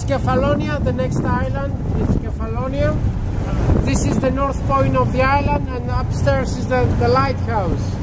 It's Kefalonia, the next island. It's Kefalonia. This is the north point of the island, and upstairs is the lighthouse.